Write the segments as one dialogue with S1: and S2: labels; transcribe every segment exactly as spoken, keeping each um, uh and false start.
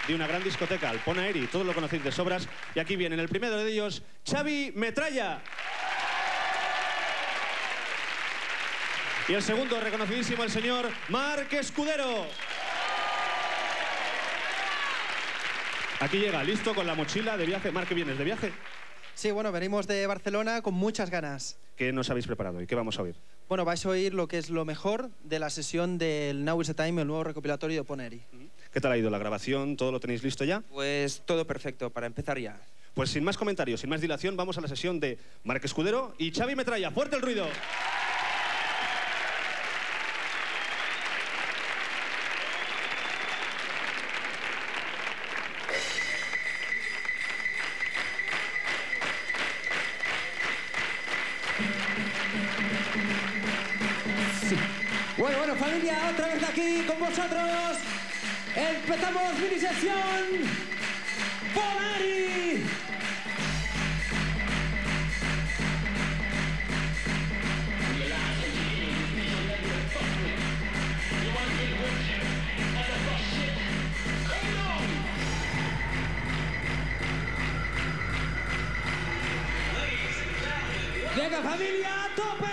S1: de una gran discoteca, el Ponaeri, todos lo conocéis de sobras. Y aquí vienen el primero de ellos, Xavi Metralla. Y el segundo, reconocidísimo, el señor Marc Escudero. Aquí llega, listo, con la mochila de viaje. Marc, ¿qué vienes de viaje?
S2: Sí, bueno, venimos de Barcelona con muchas ganas.
S1: ¿Qué nos habéis preparado y qué vamos a oír?
S2: Bueno, vais a oír lo que es lo mejor de la sesión del Now is the Time, el nuevo recopilatorio de Ponaeri.
S1: ¿Qué tal ha ido la grabación? ¿Todo lo tenéis listo ya?
S3: Pues todo perfecto, para empezar ya.
S1: Pues sin más comentarios, sin más dilación, vamos a la sesión de Marc Escudero y Xavi Metralla. ¡Fuerte el ruido!
S4: Bueno, bueno, familia, otra vez aquí con vosotros. Empezamos mini sesión Ponaeri. Venga, familia, a tope.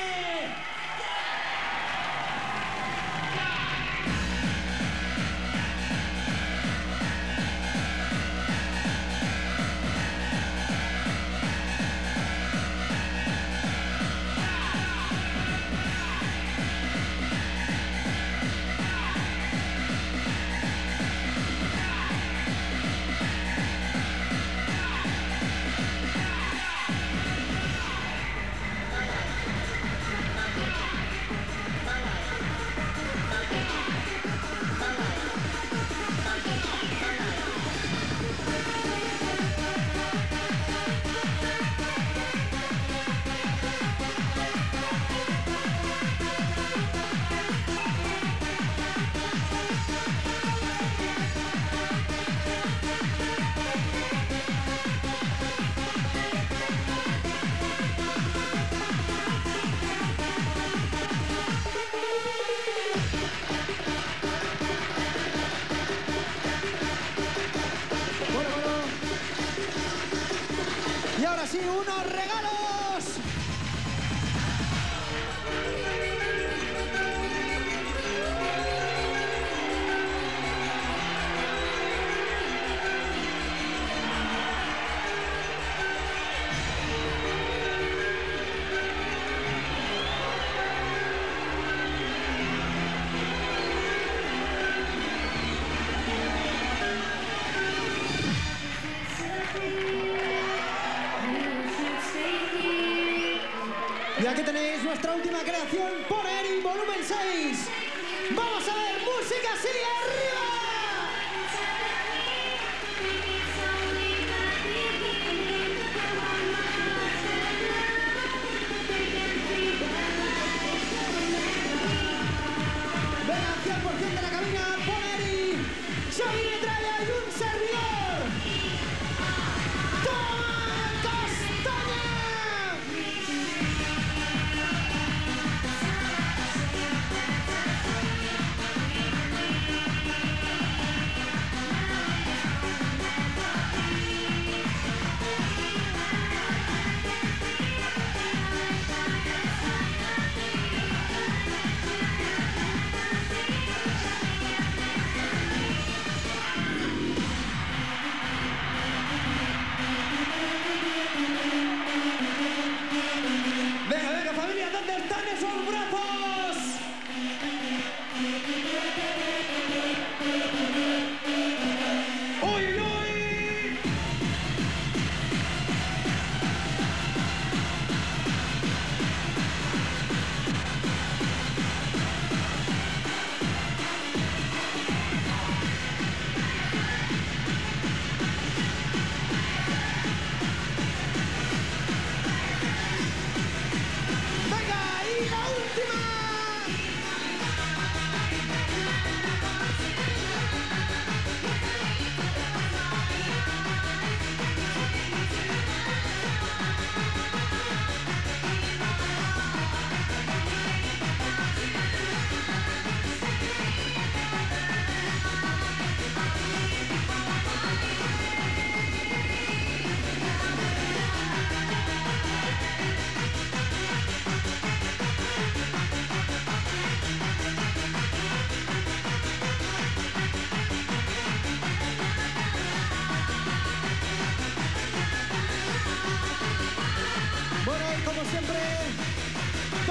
S4: Y ahora sí, unos regalos. Y aquí tenéis nuestra última creación, Ponaeri volumen seis. ¡Vamos a ver! ¡Música así, arriba! Venga, cien por cien de la cabina, Ponaeri, Xavi Metralla y un servidor. ¡Toma castaña!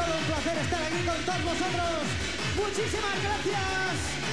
S4: todo un placer estar aquí con todos vosotros. Muchísimas gracias.